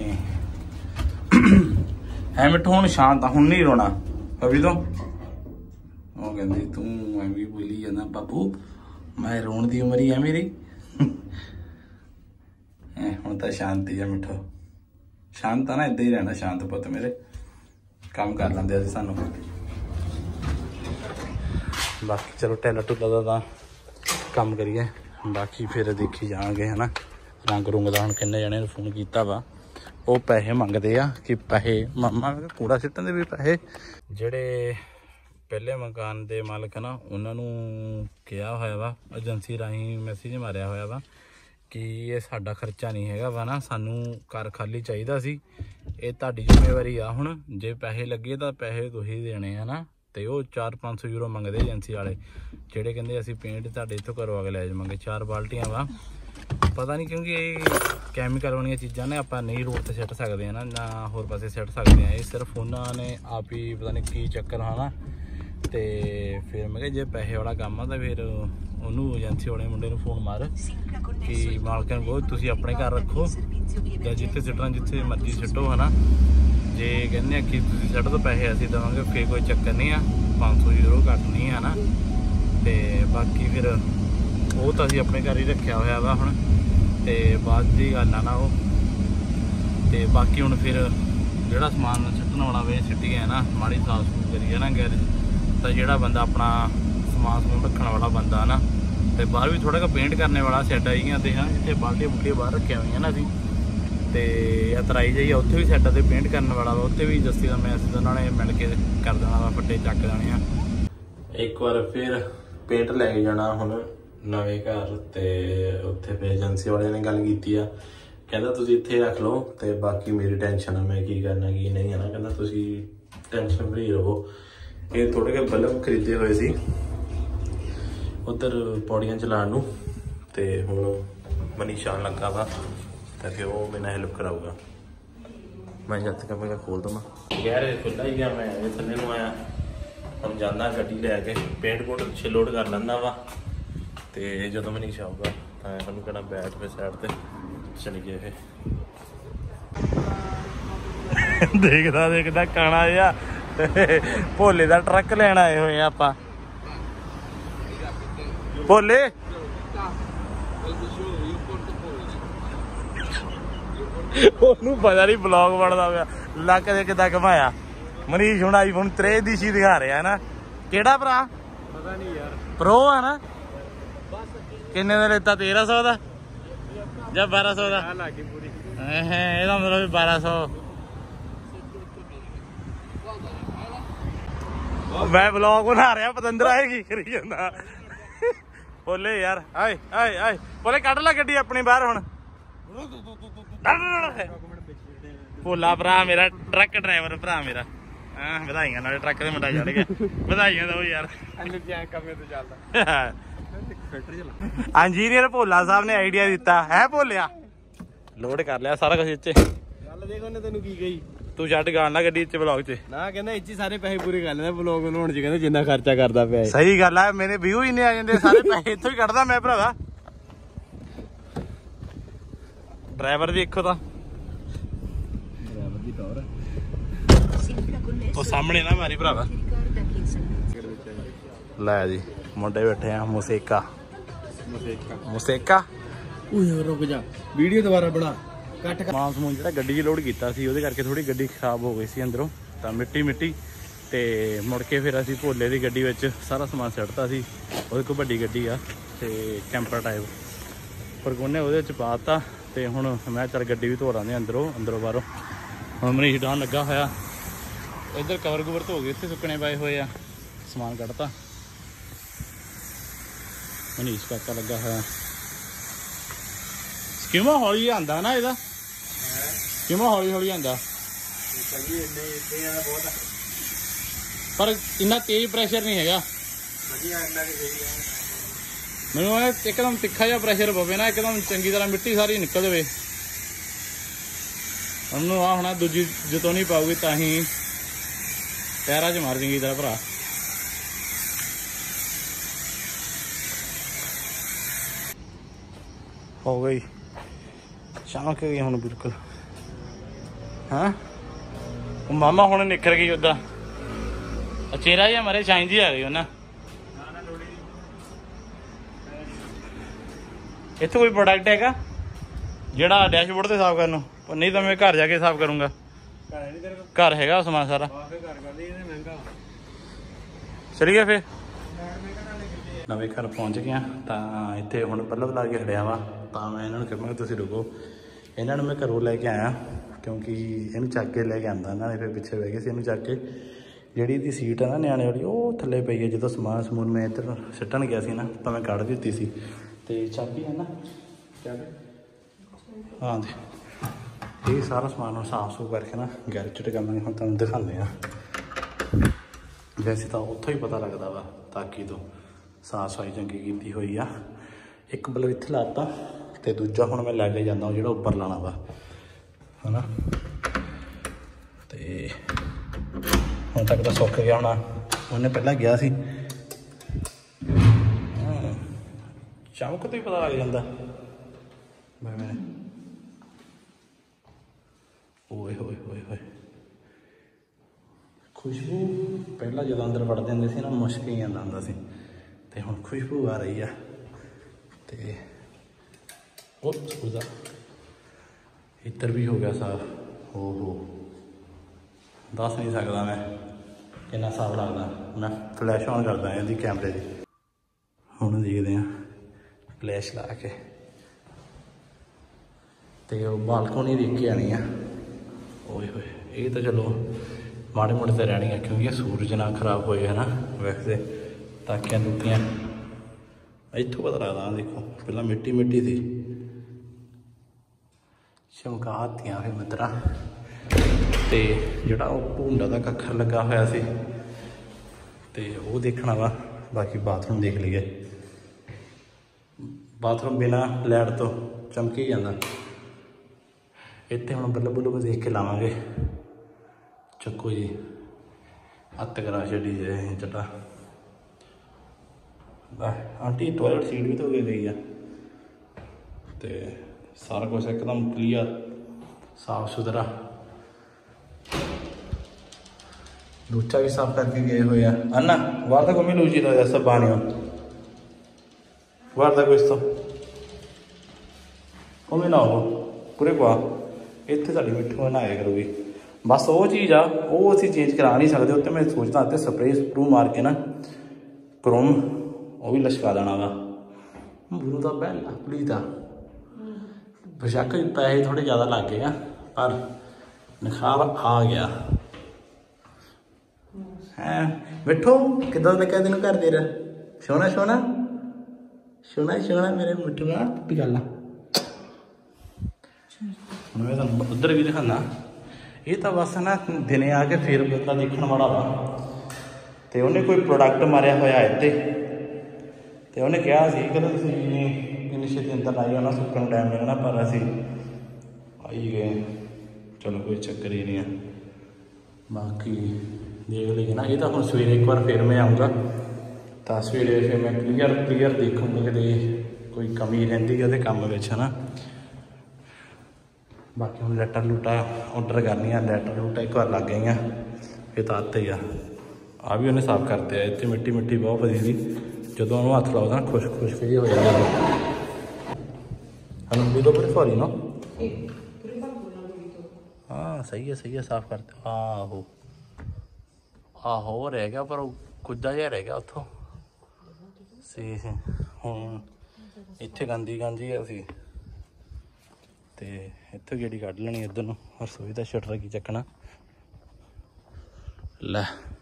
ਹੈ ਮਿੱਠੂ, ਹੁਣ ਸ਼ਾਂਤ ਆ, ਹੁਣ ਨਹੀਂ ਰੋਣਾ ਅਭੀ ਤੋਂ। ਉਹ ਕਹਿੰਦੀ ਤੂੰ ਐਵੇਂ ਬੋਲੀ ਜਾਂਦਾ ਬਾਬੂ, ਮੈਂ ਰੋਣ ਦੀ ਉਮਰ ਹੀ ਹੈ ਮੇਰੀ। ਹੁਣ ਤਾਂ ਸ਼ਾਂਤੀ ਆ ਮਿੱਠੂ, ਸ਼ਾਂਤ ਆ ਨਾ, ਏਦਾਂ ਹੀ ਰਹਿਣਾ ਸ਼ਾਂਤ ਪੁੱਤ ਮੇਰੇ। ਕੰਮ ਕਰ ਲੈਂਦੇ ਅਸੀਂ ਸਾਨੂੰ। ਬਾਕੀ ਚਲੋ ਟੈਲਾ ਟੂਲਾ ਦਾ ਤਾਂ ਕੰਮ ਕਰੀਏ, ਬਾਕੀ ਫਿਰ ਦੇਖੀ ਜਾਵਾਂਗੇ ਹੈ ਨਾ। ਰੰਗ ਰੁੰਗ ਦਾ ਹੁਣ ਕਿੰਨੇ ਜਣੇ ਨੂੰ ਫੋਨ ਕੀਤਾ ਵਾ, ਉਹ ਪੈਸੇ ਮੰਗਦੇ ਆ ਕਿ ਪੈਸੇ ਮਾਮਾ ਕੂੜਾ ਸਿੱਟਣ ਦੇ ਵੀ ਪੈਸੇ। ਜਿਹੜੇ ਪਹਿਲੇ ਮਕਾਨ ਦੇ ਮਾਲਕ ਨਾ, ਉਹਨਾਂ ਨੂੰ ਕਿਹਾ ਹੋਇਆ ਵਾ, ਏਜੰਸੀ ਰਾਹੀਂ ਮੈਸੇਜ ਮਾਰਿਆ ਹੋਇਆ ਵਾ ਕਿ ਇਹ ਸਾਡਾ ਖਰਚਾ ਨਹੀਂ ਹੈਗਾ ਵਾ ਨਾ, ਸਾਨੂੰ ਘਰ ਖਾਲੀ ਚਾਹੀਦਾ ਸੀ, ਇਹ ਤੁਹਾਡੀ ਜ਼ਿੰਮੇਵਾਰੀ ਆ। ਹੁਣ ਜੇ ਪੈਸੇ ਲੱਗੇ ਤਾਂ ਪੈਸੇ ਤੁਸੀਂ ਦੇਣੇ ਆ ਨਾ। ਤੇ ਉਹ ਚਾਰ ਪੰਜ ਸੌ ਯੂਰੋ ਮੰਗਦੇ ਏਜੰਸੀ ਵਾਲੇ, ਜਿਹੜੇ ਕਹਿੰਦੇ ਅਸੀਂ ਪੇਂਟ ਤੁਹਾਡੇ ਇੱਥੋਂ ਕਰਵਾ ਕੇ ਲੈ ਜਾਵਾਂਗੇ। ਚਾਰ ਬਾਲਟੀਆਂ ਵਾ, ਪਤਾ ਨਹੀਂ, ਕਿਉਂਕਿ ਇਹ ਕੈਮੀਕਲ ਵਾਲੀਆਂ ਚੀਜ਼ਾਂ ਨੇ, ਆਪਾਂ ਨਹੀਂ ਰੋਡ ਤੇ ਸਿੱਟ ਸਕਦੇ ਆ ਨਾ, ਨਾ ਹੋਰ ਪਾਸੇ ਸਿੱਟ ਸਕਦੇ ਆ। ਇਹ ਸਿਰਫ ਉਹਨਾਂ ਨੇ ਆਪ ਹੀ ਪਤਾ ਨਹੀਂ ਕੀ ਚੱਕਰ ਹੈ। ਤੇ ਫਿਰ ਮੈਂ ਕਿਹਾ ਜੇ ਪੈਸੇ ਵਾਲਾ ਕੰਮ ਆ ਤਾਂ ਫਿਰ ਉਹਨੂੰ ਏਜੰਸੀ ਵਾਲੇ ਮੁੰਡੇ ਨੂੰ ਫੋਨ ਮਾਰ ਕਿ ਮਾਲਕਾਂ ਨੂੰ ਕਹੋ ਤੁਸੀਂ ਆਪਣੇ ਘਰ ਰੱਖੋ, ਜਾਂ ਜਿੱਥੇ ਸਿੱਟਣਾ ਜਿੱਥੇ ਮਰਜ਼ੀ ਸਿੱਟੋ ਹੈ ਨਾ। ਜੇ ਕਹਿੰਦੇ ਆ ਕਿ ਤੁਸੀਂ ਸਿੱਟ ਤੋਂ ਪੈਸੇ ਅਸੀਂ ਦੇਵਾਂਗੇ, ਫਿਰ ਕੋਈ ਚੱਕਰ ਨਹੀਂ ਆ, ਪੰਜ ਸੌ ਯੂਰੋ ਘੱਟ ਨਹੀਂ ਹੈ ਨਾ। ਤੇ ਬਾਕੀ ਫਿਰ ਉਹ ਤਾਂ ਅਸੀਂ ਆਪਣੇ ਘਰ ਹੀ ਰੱਖਿਆ ਹੋਇਆ ਵਾ ਹੁਣ, ਤੇ ਬਾਅਦ ਦੀ ਗੱਲ ਆ ਨਾ ਉਹ। ਤੇ ਬਾਕੀ ਹੁਣ ਫਿਰ ਜਿਹੜਾ ਸਮਾਨ ਸਿੱਟਣ ਵਾਲਾ ਵੇ ਸਿੱਟੀ ਹੈ ਨਾ, ਮਾੜੀ ਸਾਫ ਸੂਫ ਕਰੀਏ ਨਾ ਗੈਰੇਜ। ਤਾਂ ਜਿਹੜਾ ਬੰਦਾ ਆਪਣਾ ਸਮਾਨ ਸਮੂਨ ਰੱਖਣ ਵਾਲਾ ਬੰਦਾ ਨਾ, ਤੇ ਬਾਹਰ ਵੀ ਥੋੜਾ ਜਿਹਾ ਪੇਂਟ ਕਰਨੇ ਵਾਲਾ ਸੈੱਟ ਆਈਆਂ ਤੇ ਹਾਂ, ਜਿੱਥੇ ਬਾਲਟੀਆਂ ਬੁੱਟੀਆਂ ਬਾਹਰ ਰੱਖੀਆਂ ਹੋਈਆਂ ਨਾ ਅਸੀਂ, ਤੇ ਅਤਰਾਈ ਜਾਈ ਉੱਥੇ ਵੀ ਸੈੱਟ ਤੇ ਪੇਂਟ ਕਰਨ ਵਾਲਾ ਵਾ, ਉੱਥੇ ਵੀ ਜੱਸੀ ਦਾ ਮੈਸੇਜ ਉਹਨਾਂ ਨੇ ਮਿਲ ਕੇ ਕਰ ਦੇਣਾ ਵਾ, ਫੱਟੇ ਚੱਕ ਦੇਣੇ ਆ। ਇੱਕ ਵਾਰ ਫਿਰ ਪੇਂਟ ਲੈ ਕੇ ਜਾਣਾ ਹੁਣ ਨਵੇਂ ਘਰ, ਤੇ ਉੱਥੇ ਫਿਰ ਏਜੰਸੀ ਵਾਲਿਆਂ ਨੇ ਗੱਲ ਕੀਤੀ ਆ, ਕਹਿੰਦਾ ਤੁਸੀਂ ਇੱਥੇ ਰੱਖ ਲਓ ਤੇ ਬਾਕੀ ਮੇਰੀ ਟੈਨਸ਼ਨ ਆ, ਮੈਂ ਕੀ ਕਰਨਾ ਕੀ ਨਹੀਂ ਹੈ ਨਾ। ਕਹਿੰਦਾ ਤੁਸੀਂ ਟੈਨਸ਼ਨ ਫਰੀ ਰਹੋ। ਇਹ ਥੋੜੇ ਜਿਹੇ ਬਲਬ ਖਰੀਦੇ ਹੋਏ ਸੀ ਉੱਧਰ ਪੌੜੀਆਂ ਚਲਾਉਣ ਨੂੰ, ਤੇ ਹੁਣ ਮਨੀਸ਼ ਆਉਣ ਲੱਗਾ ਵਾ ਤਾਂ ਫਿਰ ਉਹ ਮੇਰੇ ਨਾਲ ਹੈਲਪ ਕਰਾਊਗਾ। ਮੈਂ ਜਦ ਤੱਕ ਮੈਂ ਖੋਲ ਦਵਾਂ, ਗੈਰ ਖੁੱਲ੍ਹਾ ਹੀ ਗਿਆ, ਮੈਂ ਇਹ ਥੱਲੇ ਨੂੰ ਆਇਆ। ਹੁਣ ਜਾਂਦਾ ਗੱਡੀ ਲੈ ਕੇ ਪੇਂਟ ਪੂੰਟ ਪਿੱਛੇ ਲੋਡ ਕਰ ਲੈਂਦਾ ਵਾ, ਤੇ ਜਦੋਂ ਮਨੀਸ਼ ਆਊਗਾ ਤਾਂ ਉਹਨੂੰ ਕਹਿਣਾ ਬੈਠ ਫਿਰ ਸਾਈਡ ਤੇ ਚਲੀ ਗਏ। ਫਿਰ ਦੇਖਦਾ ਦੇਖਦਾ ਕਾਣਾ ਜਿਹਾ ਭੋਲੇ ਦਾ ਟਰੱਕ ਲੈਣ ਆਏ ਹੋਏ ਆ ਆਪਾਂ। ਭੋਲੇ ਉਹਨੂੰ ਪਤਾ ਨਹੀਂ ਬਲੌਗ ਬਣਦਾ ਪਿਆ, ਲੱਕ ਦੇ ਕਿੱਦਾਂ ਘਮਾਇਆ। ਮਨੀਸ਼ ਹੁਣ ਆਈਫੋਨ ਤਰੇ ਦੀ ਸੀ ਦਿਖਾ ਰਿਹਾ ਨਾ। ਕਿਹੜਾ ਭਰਾ ਪਤਾ ਨਹੀਂ ਯਾਰ, ਪ੍ਰੋ ਆ ਨਾ। ਕਿੰਨੇ ਦਾ ਲੈਤਾ? ਤੇਰਾਂ ਸੌ ਦਾ ਜਾਂ ਬਾਰਾਂ ਸੌ ਦਾ? ਇਹਦਾ ਮਤਲਬ ਵੀ ਬਾਰਾਂ ਸੌ। ਮੈਂ ਬਲੌਗ ਬਣਾ ਰਿਹਾ, ਪਤੰਦਰਾ ਇਹ ਕੀ ਕਰੀ ਜਾਂਦਾ। ਬੋਲੇ ਯਾਰ ਆਏ ਆਏ ਆਏ ਬੋਲੇ ਕੱਢ ਲੈ ਗੱਡੀ ਆਪਣੀ ਬਾਹਰ ਹੁਣ। ਭੋਲਾ ਭਰਾ ਮੇਰਾ, ਟਰੱਕ ਡਰਾਈਵਰ ਭਰਾ ਮੇਰਾ। ਹਾਂ ਵਧਾਈਆਂ, ਨਾਲੇ ਟਰੱਕ ਦੇ ਮੁੰਡਾ ਚੜ ਗਿਆ। ਵਧਾਈਆਂ ਦੋ ਯਾਰ। ਇੰਜੀਨੀਅਰ ਭੋਲਾ ਸਾਹਿਬ ਨੇ ਆਈਡੀਆ ਦਿੱਤਾ ਹੈ। ਭੋਲਿਆ ਲੋਡ ਕਰ ਲਿਆ ਸਾਰਾ ਕੁਝ ਇੱਥੇ। ਗੱਲ ਦੇਖ ਉਹਨੇ ਤੈਨੂੰ ਕੀ ਕਹੀ, ਤੂੰ ਛੱਡ ਗਾਣ ਨਾ ਗੱਡੀ ਚ ਬਲੌਗ ਚ ਨਾ। ਕਹਿੰਦਾ ਇੱਥੇ ਸਾਰੇ ਪੈਸੇ ਪੂਰੇ ਕਰ ਲੈਂਦਾ ਬਲੌਗ ਬਣਾਉਣ ਚ, ਕਹਿੰਦਾ ਜਿੰਨਾ ਖਰਚਾ ਕਰਦਾ ਪਿਆ। ਸਹੀ ਗੱਲ ਆ, ਮੇਰੇ ਵਿਊ ਇੰਨੇ ਆ ਜਾਂਦੇ, ਸਾਰੇ ਪੈਸੇ ਇੱਥੋਂ ਹੀ ਕੱਢਦਾ ਮੈਂ ਭਰਾਵਾ। ਡਰਾਈਵਰ ਵੀ ਇੱਕੋ ਤਾਂ ਡਰਾਈਵਰ ਦੀ ਟੌਰ ਉਹ ਸਾਹਮਣੇ ਨਾ ਮਾਰੀ ਭਰਾਵਾ। ਲੈ ਜੀ ਮੁੰਡੇ ਬੈਠੇ ਆ। ਮੁਸੇਕਾ ਮੁਸੇਕਾ ਓਏ ਰੁਕ ਜਾ, ਵੀਡੀਓ ਦੁਬਾਰਾ ਬਣਾ। ਕੱਟ ਸਮਾਨ ਸਮੂਨ ਜਿਹੜਾ ਗੱਡੀ 'ਚ ਲੋਡ ਕੀਤਾ ਸੀ ਉਹਦੇ ਕਰਕੇ ਥੋੜੀ ਗੱਡੀ ਖਰਾਬ ਹੋ ਗਈ ਸੀ ਅੰਦਰੋਂ, ਤਾਂ ਮਿੱਟੀ ਮਿੱਟੀ ਤੇ ਮੁੜ ਕੇ ਫਿਰ ਅਸੀਂ ਭੋਲੇ ਦੀ ਗੱਡੀ ਵਿੱਚ ਸਾਰਾ ਸਮਾਨ ਸੁੱਟਤਾ ਸੀ। ਉਹਦੇ ਕੋਲ ਵੱਡੀ ਗੱਡੀ ਆ ਤੇ ਕੈਂਪਰ ਟਾਈਪ, ਫਰਗੋਨੇ ਉਹਦੇ ਵਿੱਚ ਪਾ ਤਾ। ਤੇ ਹੁਣ ਮੈਂ ਚੱਲ ਗੱਡੀ ਵੀ ਧੋ ਲਾਂਦੇ ਅੰਦਰੋਂ ਅੰਦਰੋਂ ਬਾਹਰੋਂ। ਹੁਣ ਮਨੀਸ਼ ਡਾਉਣ ਲੱਗਾ ਹੋਇਆ। ਇੱਧਰ ਕਵਰ ਕੁਵਰ ਧੋ ਗਏ, ਇੱਥੇ ਸੁੱਕਣੇ ਪਾਏ ਹੋਏ ਆ, ਸਮਾਨ ਕੱਢਤਾ। ਮਨੀਸ਼ ਕਾਕਾ ਲੱਗਾ ਹੋਇਆ। ਸਕੀਮਾ ਹੌਲੀ ਆਂਦਾ ਨਾ ਇਹਦਾ, ਸਕੀਮਾ ਹੌਲੀ ਹੌਲੀ ਆਂਦਾ, ਪਰ ਇੰਨਾ ਤੇਜ਼ ਪ੍ਰੈਸ਼ਰ ਨਹੀਂ ਹੈਗਾ। ਮੈਨੂੰ ਇੱਕਦਮ ਤਿੱਖਾ ਜਿਹਾ ਪ੍ਰੈਸ਼ਰ ਪਵੇ ਨਾ, ਇੱਕਦਮ ਚੰਗੀ ਤਰ੍ਹਾਂ ਮਿੱਟੀ ਸਾਰੀ ਨਿਕਲ ਜਾਵੇ। ਉਹਨੂੰ ਆ ਹੋਣਾ ਦੂਜੀ ਜਤੋਣੀ ਪਾਊਗੀ ਤਾਂ ਹੀ ਪੈਰਾਂ 'ਚ ਮਾਰ ਚੰਗੀ ਤਰ੍ਹਾਂ ਭਰਾ। ਹੋ ਗਈ ਸ਼ਾਮ ਕੇ ਗਈ ਹੁਣ ਬਿਲਕੁਲ। ਹਾਂ ਮਾਮਾ ਹੁਣ ਨਿਖਰ ਗਈ ਉਦਾਂ, ਚਿਹਰਾ ਜਿਹਾ ਮਾਰੇ ਸ਼ਾਈਨ ਜੀ ਆ ਗਈ ਉਹਨਾਂ। ਇੱਥੇ ਕੋਈ ਪ੍ਰੋਡਕਟ ਹੈਗਾ ਜਿਹੜਾ ਡੈਸ਼ਬੋਰਡ ਤੇ ਸਾਫ਼ ਕਰਨ ਨੂੰ? ਨਹੀਂ ਤਾਂ ਮੈਂ ਘਰ ਜਾ ਕੇ ਸਾਫ਼ ਕਰੂੰਗਾ। ਘਰ ਹੈਗਾ ਸਮਾਨ ਸਾਰਾ। ਚਲੀਏ ਫਿਰ। ਨਵੇਂ ਘਰ ਪਹੁੰਚ ਗਿਆ ਤਾਂ ਇੱਥੇ ਹੁਣ ਬੱਲਬ ਲਾ ਕੇ ਖੜਿਆ ਵਾ, ਤਾਂ ਮੈਂ ਇਹਨਾਂ ਨੂੰ ਕਹਾਂਗਾ ਤੁਸੀਂ ਰੁਕੋ। ਇਹਨਾਂ ਨੂੰ ਮੈਂ ਘਰੋਂ ਲੈ ਕੇ ਆਇਆ ਕਿਉਂਕਿ ਇਹਨੂੰ ਚੱਕ ਕੇ ਲੈ ਕੇ ਆਉਂਦਾ ਇਹਨਾਂ ਨੇ, ਫਿਰ ਪਿੱਛੇ ਬਹਿ ਗਏ ਸੀ। ਇਹਨੂੰ ਚੱਕ ਕੇ ਜਿਹੜੀ ਇਹਦੀ ਸੀਟ ਆ ਨਾ ਨਿਆਣੇ ਵਾਲੀ ਉਹ ਥੱਲੇ ਪਈ ਹੈ। ਜਦੋਂ ਸਮਾਨ ਸਮੂਨ ਮੈਂ ਇੱਧਰ ਸਿੱਟਣ ਗਿਆ ਸੀ ਨਾ ਤਾਂ ਮੈਂ ਕੱਢ ਦਿੱਤੀ ਸੀ। ਤੇ ਚਾਬੀ ਹੈ ਨਾ, ਹਾਂ ਜੀ ਇਹ ਸਾਰਾ ਸਮਾਨ ਨੂੰ ਸਾਫ਼ ਸੂਫ ਕਰਕੇ ਨਾ ਗੈਰੇਜ 'ਚ ਟਿਕਾਵਾਂਗੇ। ਹੁਣ ਤੁਹਾਨੂੰ ਦਿਖਾਉਂਦੇ ਹਾਂ। ਵੈਸੇ ਤਾਂ ਉੱਥੋਂ ਹੀ ਪਤਾ ਲੱਗਦਾ ਵਾ ਤਾਕੀ ਤੋਂ ਸਾਫ਼ ਸਫਾਈ ਚੰਗੀ ਕੀਤੀ ਹੋਈ ਆ। ਇੱਕ ਬਲਬ ਇੱਥੇ ਲਾਤਾ ਤੇ ਦੂਜਾ ਹੁਣ ਮੈਂ ਲੈ ਕੇ ਜਾਂਦਾ ਜਿਹੜਾ ਉੱਪਰ ਲਾਉਣਾ ਵਾ ਹੈ ਨਾ। ਤੇ ਹੁਣ ਤੱਕ ਤਾਂ ਸੁੱਕ ਗਿਆ ਹੋਣਾ, ਉਹਨੇ ਪਹਿਲਾਂ ਗਿਆ ਸੀ। ਚਮਕ ਤੋਂ ਹੀ ਪਤਾ ਲੱਗ ਜਾਂਦਾ। ਮੈਂ ਓਏ ਹੋਏ ਹੋਏ ਹੋਏ ਖੁਸ਼ਬੂ ਪਹਿਲਾਂ ਜਦੋਂ ਅੰਦਰ ਵੜਦੇ ਹੁੰਦੇ ਸੀ ਨਾ ਮੁਸ਼ਕ ਹੀ ਆਉਂਦਾ ਹੁੰਦਾ ਸੀ, ਤੇ ਹੁਣ ਖੁਸ਼ਬੂ ਆ ਰਹੀ ਆ। ਤੇ ਉਹ ਉਹਦਾ ਇੱਧਰ ਵੀ ਹੋ ਗਿਆ ਸਾਫ਼। ਹੋ ਹੋ ਦੱਸ ਨਹੀਂ ਸਕਦਾ ਮੈਂ ਕਿੰਨਾ ਸਾਫ਼ ਲੱਗਦਾ। ਮੈਂ ਫਲੈਸ਼ ਔਨ ਕਰਦਾ ਇਹਦੀ ਕੈਮਰੇ ਦੀ। ਹੁਣ ਦੇਖਦੇ ਹਾਂ ਫਲੈਸ਼ ਲਾ ਕੇ। ਤੇ ਉਹ ਬਾਲਕੋਨੀ ਦੇਖ ਕੇ ਆਣੀ ਆ। ਓਏ ਹੋਏ ਇਹ ਤਾਂ ਚਲੋ ਮਾੜੇ ਮੋਟੇ ਤੇ ਰਹਿਣੀਆਂ ਕਿਉਂਕਿ ਸੂਰਜ ਨਾ ਖਰਾਬ ਹੋਏ ਹੈ ਨਾ। ਵੈਸੇ ਤਾਕੀਆਂ ਦੁੱਕੀਆਂ ਇੱਥੋਂ ਪਤਾ ਲੱਗਦਾ ਦੇਖੋ ਪਹਿਲਾਂ ਮਿੱਟੀ ਮਿੱਟੀ ਸੀ ਚਮਕਾਤੀਆਂ ਫਿਰ ਮਿੱਤਰਾ। ਤੇ ਜਿਹੜਾ ਉਹ ਭੁੰਡਾ ਦਾ ਕੱਖਰ ਲੱਗਾ ਹੋਇਆ ਸੀ ਤੇ ਉਹ ਦੇਖਣਾ ਵਾ। ਬਾਕੀ ਬਾਥਰੂਮ ਦੇਖ ਲਈਏ। ਬਾਥਰੂਮ ਬਿਨਾਂ ਲਾਈਟ ਤੋਂ ਚਮਕੀ ਜਾਂਦਾ। ਇੱਥੇ ਹੁਣ ਬੱਲਬ ਬੁੱਲਬ ਦੇਖ ਕੇ ਲਾਵਾਂਗੇ। ਚੱਕੋ ਜੀ ਹੱਥ ਕਰਾ ਛੱਡੀ ਜੇ ਚਟਾ। ਆਂਟੀ ਟੋਇਲਟ ਸੀਟ ਵੀ ਧੋ ਕੇ ਗਈ ਆ ਤੇ ਸਾਰਾ ਕੁਛ ਇੱਕਦਮ ਕਲੀਅਰ ਸਾਫ ਸੁਥਰਾ। ਲੂਚਾ ਵੀ ਸਾफ करके गए हुए हैं अन्ना guarda come lucido adesso bagno guarda questo come nuovo pure qua ਇੱਥੇ ਸਾਡੀ ਮਿੱਠੂ ਬਣਾਇਆ ਕਰੂਗੀ ਬਸ। ਉਹ ਚੀਜ਼ ਆ ਉਹ ਅਸੀਂ ਚੇਂਜ ਕਰਾ ਨਹੀਂ ਸਕਦੇ। ਉੱਤੇ ਮੈਂ ਸੋਚਦਾ ਤੇ ਸਪਰੇ ਸਪਰੂ ਮਾਰ ਕੇ ਨਾ ਕ੍ਰੋਮ ਉਹ ਵੀ ਲਸ਼ਕਾ ਦੇਣਾ ਵਾ। ਬੁਰੂ ਦਾ ਬੈਲਾ ਪਲੀਦਾ ਬੇਸ਼ੱਕ ਪੈਸੇ ਥੋੜੇ ਜ਼ਿਆਦਾ ਲੱਗ ਗਏ ਆ ਪਰ ਨਿਖਾਰ ਆ ਗਿਆ ਹੈ। ਮਿੱਠੂ ਕਿੱਦਾਂ ਲੱਗਿਆ ਤੈਨੂੰ ਘਰ ਦੇ ਰਿਹਾ? ਸੋਹਣਾ ਸੋਹਣਾ ਸੋਹਣਾ ਸੋਹਣਾ ਮੇਰੇ ਮਿੱਠੂ ਨਾਲ ਵੀ ਗੱਲ ਆ। ਹੁਣ ਮੈਂ ਤੁਹਾਨੂੰ ਉੱਧਰ ਵੀ ਦਿਖਾਉਂਦਾ। ਇਹ ਤਾਂ ਬਸ ਨਾ ਦਿਨੇ ਆ ਕੇ ਫੇਰ ਬੰਦਾ ਦੇਖਣ ਵਾਲਾ ਵਾ। ਤੇ ਉਹਨੇ ਕੋਈ ਪ੍ਰੋਡਕਟ ਮਾਰਿਆ ਹੋਇਆ ਇੱਥੇ ਤੇ ਉਹਨੇ ਕਿਹਾ ਸੀ ਕਿ ਤੁਸੀਂ ਇੰਨੀ ਛੇਤੀ ਅੰਦਰ ਆਈ ਹੋਣਾ ਸੁੱਕਣ ਨੂੰ ਟਾਈਮ ਲੱਗਣਾ ਪਰ ਅਸੀਂ ਆਈ ਗਏ। ਚਲੋ ਕੋਈ ਚੱਕਰ ਹੀ ਨਹੀਂ ਆ। ਬਾਕੀ ਦੇਖ ਲਈਏ ਨਾ। ਇਹ ਤਾਂ ਹੁਣ ਸਵੇਰੇ ਇੱਕ ਵਾਰ ਫਿਰ ਮੈਂ ਆਊਂਗਾ ਤਾਂ ਸਵੇਰੇ ਫਿਰ ਮੈਂ ਕਲੀਅਰ ਕਲੀਅਰ ਦੇਖੂੰਗਾ ਕਿਤੇ ਕੋਈ ਕਮੀ ਰਹਿੰਦੀ ਹੈ ਤੇ ਕੰਮ ਵਿੱਚ ਹੈ ਨਾ। ਬਾਕੀ ਹੁਣ ਲੈਟਰ ਲੂਟਾ ਔਡਰ ਕਰਨੀ ਆ। ਲੈਟਰ ਲੂਟਾ ਇੱਕ ਵਾਰ ਲੱਗ ਗਈਆਂ ਫਿਰ ਤਾਂ ਆਤੇ ਹੀ ਆ। ਆ ਵੀ ਉਹਨੇ ਸਾਫ਼ ਕਰਤੇ ਆ। ਇੱਥੇ ਮਿੱਟੀ ਮਿੱਟੀ ਬਹੁਤ ਵਧੀ ਸੀ। ਜਦੋਂ ਉਹਨੂੰ ਹੱਥ ਲਾਉਂਦਾ ਨਾ ਖੁਸ਼ਕ ਖੁਸ਼ਕ ਜਿਹੀ ਹੋ ਜਾਂਦੀ ਹਨ। ਵੀ ਤੋਂ ਪੂਰੀ ਫੋਰੀ ਨਾ ਹਾਂ ਸਹੀ ਹੈ ਸਹੀ ਹੈ ਸਾਫ਼ ਕਰਤੇ। ਆਹੋ ਆਹੋ ਰਹਿ ਗਿਆ ਪਰ ਉਹ ਕੁੱਦਾ ਜਿਹਾ ਰਹਿ ਗਿਆ ਉੱਥੋਂ ਸੀ। ਹੁਣ ਇੱਥੇ ਗੰਦੀ ਗੰਦੀ ਆ ਸੀ ਤੇ ਇੱਥੋਂ ਗੇੜੀ ਕੱਢ ਲੈਣੀ ਇੱਧਰ ਨੂੰ। ਰਸੋਈ ਦਾ ਸ਼ਟਰ ਕੀ ਚੱਕਣਾ ਲੈ।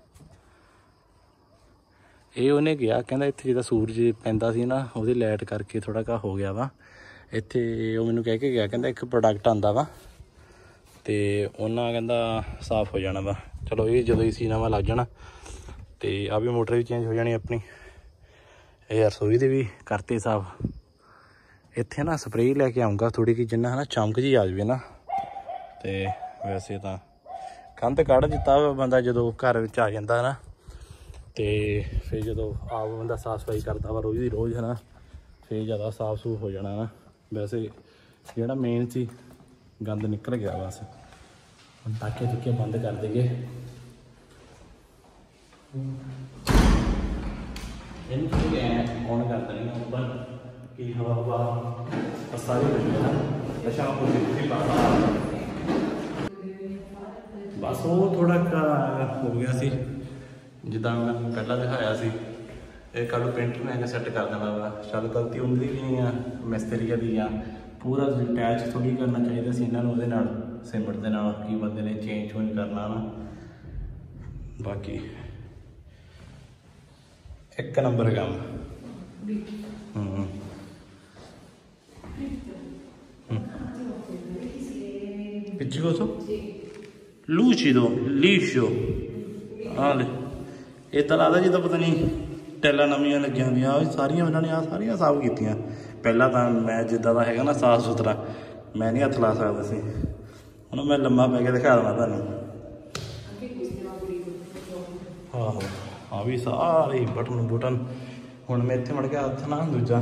ਇਹ ਉਹਨੇ ਗਿਆ ਕਹਿੰਦਾ ਇੱਥੇ ਜਿੱਦਾਂ ਸੂਰਜ ਪੈਂਦਾ ਸੀ ਨਾ ਉਹਦੀ ਲਾਈਟ ਕਰਕੇ ਥੋੜ੍ਹਾ ਕੁ ਹੋ ਗਿਆ ਵਾ ਇੱਥੇ। ਉਹ ਮੈਨੂੰ ਕਹਿ ਕੇ ਗਿਆ ਕਹਿੰਦਾ ਇੱਕ ਪ੍ਰੋਡਕਟ ਆਉਂਦਾ ਵਾ ਤੇ ਉਹਨਾਂ ਕਹਿੰਦਾ ਸਾਫ਼ ਹੋ ਜਾਣਾ ਵਾ। ਚਲੋ ਇਹ ਜਦੋਂ ਹੀ ਸੀ ਨਵਾਂ ਲੱਗ ਜਾਣਾ ਤੇ ਆ ਵੀ ਮੋਟਰ ਵੀ ਚੇਂਜ ਹੋ ਜਾਣੀ ਆਪਣੀ। ਇਹ ਰਸੋਈ ਦੇ ਵੀ ਕਰਤੇ ਸਾਫ਼। ਇੱਥੇ ਨਾ ਸਪਰੇਅ ਲੈ ਕੇ ਆਊਂਗਾ ਥੋੜ੍ਹੀ ਜਿਹੀ ਜਿੰਨਾ ਹੈ ਨਾ ਚਮਕ ਜਿਹੀ ਆ ਜਾਵੇ ਨਾ। ਤੇ ਵੈਸੇ ਤਾਂ ਕੰਧ ਕੱਢ ਦਿੱਤਾ ਬੰਦਾ ਜਦੋਂ ਘਰ ਵਿੱਚ ਆ ਜਾਂਦਾ ਨਾ ਤੇ ਫਿਰ ਜਦੋਂ ਆਪ ਬੰਦਾ ਸਾਫ਼ ਸਫਾਈ ਕਰਦਾ ਵਾ ਰੋਜ਼ ਦੀ ਰੋਜ਼ ਹੈ ਨਾ ਫਿਰ ਜ਼ਿਆਦਾ ਸਾਫ਼ ਸੂਫ ਹੋ ਜਾਣਾ ਨਾ। ਵੈਸੇ ਜਿਹੜਾ ਮੇਨ ਸੀ ਗੰਦ ਨਿਕਲ ਗਿਆ ਬਸ। ਹੁਣ ਟਾਕੇ ਟੁੱਕੇ ਬੰਦ ਕਰ ਦੇਈਏ। ਇਹਨੂੰ ਥੋੜ੍ਹੀ ਐਂ ਔਨ ਕਰ ਦੇਣੀ ਉੱਪਰ ਕਿ ਹਵਾ ਹਵਾ ਸਾਰੀ ਹੋ ਜਾਵੇ ਨਾ। ਅੱਛਾ ਉਹ ਵੀ ਪਾਣਾ ਬਸ ਉਹ ਥੋੜ੍ਹਾ ਹੋ ਗਿਆ ਸੀ ਜਿੱਦਾਂ ਮੈਂ ਪਹਿਲਾਂ ਦਿਖਾਇਆ ਸੀ। ਇਹ ਕੱਲ੍ਹ ਪੇਂਟਰ ਨੇ ਇਹਨੇ ਸੈੱਟ ਕਰ ਦੇਣਾ ਵਾ। ਚੱਲ ਗਲਤੀ ਉਹਦੀ ਵੀ ਨਹੀਂ ਆ ਮਿਸਤਰੀਆਂ ਦੀ ਆ। ਪੂਰਾ ਅਟੈਚ ਥੋੜ੍ਹੀ ਕਰਨਾ ਚਾਹੀਦਾ ਸੀ ਇਹਨਾਂ ਨੂੰ ਉਹਦੇ ਨਾਲ ਸੀਮੈਂਟ ਦੇ ਨਾਲ ਕੀ ਬੰਦੇ ਨੇ ਚੇਂਜ ਚੂੰਜ ਕਰਨਾ ਨਾ। ਬਾਕੀ ਇੱਕ ਨੰਬਰ ਕੰਮ ਹੂੰ ਪਿੱਛੇ ਕੋਸੋ lucido liscio ਆਲੇ। ਇਹ ਤਾਂ ਲੱਗਦਾ ਜਿੱਦਾਂ ਪਤਾ ਨਹੀਂ ਟੈਲਾਂ ਨਵੀਆਂ ਲੱਗੀਆਂ ਹੁੰਦੀਆਂ। ਉਹ ਸਾਰੀਆਂ ਇਹਨਾਂ ਨੇ ਆਹ ਸਾਰੀਆਂ ਸਾਫ਼ ਕੀਤੀਆਂ। ਪਹਿਲਾਂ ਤਾਂ ਮੈਂ ਜਿੱਦਾਂ ਦਾ ਹੈਗਾ ਨਾ ਸਾਫ਼ ਸੁਥਰਾ ਮੈਂ ਨਹੀਂ ਹੱਥ ਲਾ ਸਕਦਾ ਸੀ। ਹੁਣ ਮੈਂ ਲੰਮਾ ਪੈ ਕੇ ਦਿਖਾ ਦੇਣਾ ਤੁਹਾਨੂੰ। ਆਹੋ ਆ ਵੀ ਸਾਰੇ ਬਟਨ ਬੁਟਨ। ਹੁਣ ਮੈਂ ਇੱਥੇ ਮੜ ਗਿਆ ਹੱਥ ਨਾ ਦੂਜਾ